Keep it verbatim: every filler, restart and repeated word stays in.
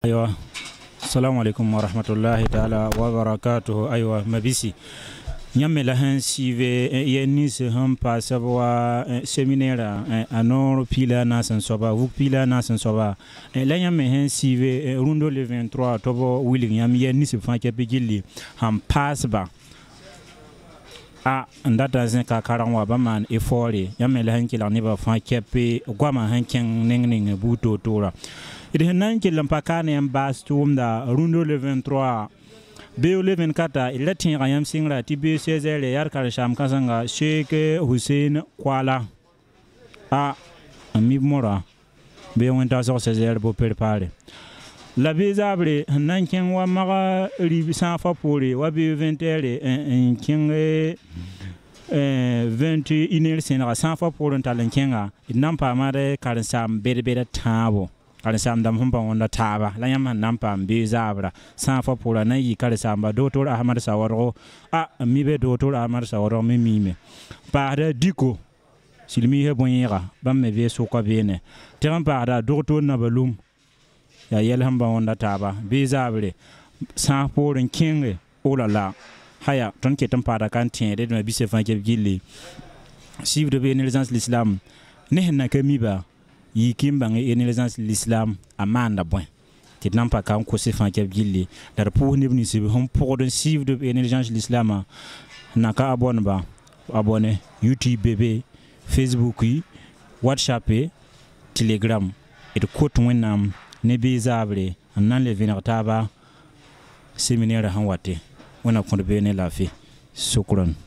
أيوة السلام عليكم ورحمة الله تعالى وبركاته. أيوة مبيسي nyame la han sive ye nis han pasabwa séminaire anor pila na san soba vous pila na san soba la nyame han sive rundo le vingt-trois tobo willing nyam ye nis fan ke bigili han pasba a ndata zin ka karanwa ba man e fori nyame la han kila ne ba fan ke pe gwama han ken ning ning buto tora ide nan ke lampa kane en bastum da rundo le vingt-trois B O le vingt-quatre il est en rayam singra tibi seize le yar kar sham kasanga Sheikh Hussein Kwala a mi mora be wonta so seize bo préparer la bizable nan ken wa maga ri sans fa pore wa be vingt heures en ken euh vingt et une heures sinra sans fa pore talen kenga nan pa mare kar sham bere bere tabo kare sam dam humpa wonda taba la yam nampa mbi zabra san fa pula na yi kare samba docteur Ahmad Sawaro a mi be docteur Ahmad Sawaro mi mime para diko silmi he bonyera bam me vie so ko bene teran para docteur na balum ya yel hamba wonda taba bi zabre san porin kinge olala haya ton ke tan para kan tiende de bi se fan ke gilli suivre de l'éditions l'islam ne na kamiba yi kimbang e l'éditions l'islam amanda point ti nampa kan ko se fan ke gilli dar pour ni ni se hom pour de suivre de l'éditions l'islam na ka abonne ba abonné YouTube bébé Facebook yi WhatsApp Telegram et de côté wenam ne bizabre nan le vinartaba séminaire han wate wana konde bene la fi sukran.